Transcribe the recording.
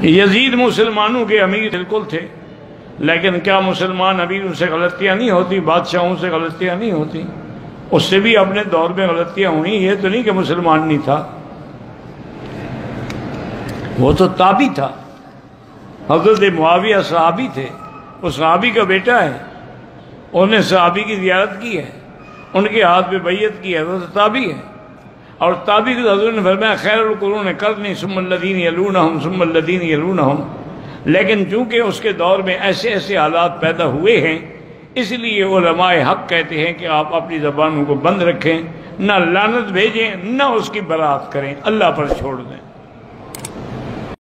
Yazid मुसलमानों के अमीर बिल्कुल थे, लेकिन क्या मुसलमान अमीरों से गलतियां नहीं होती, बादशाहों से गलतियां नहीं होती? उससे भी अपने दौर में गलतियां हुई। ये तो नहीं कि मुसलमान नहीं था, वो तो ताबी था। हजरत मुआविया सहाबी थे, वो सहाबी का बेटा है, उन्होंने सहाबी की ज़ियारत की है, उनके हाथ पे बैयत की है, वो तो ताबी है। और ताबी को हज़रत ने फरमाया खैरुल कुरून करनी सुम्मल्लज़ीन यलूनहुम सुम्मल्लज़ीन यलूनहुम। लेकिन चूंकि उसके दौर में ऐसे ऐसे हालात पैदा हुए हैं, इसलिए उलमाए हक कहते हैं कि आप अपनी ज़बानों को बंद रखें, ना लानत भेजें, ना उसकी बरात करें, अल्लाह पर छोड़ दें।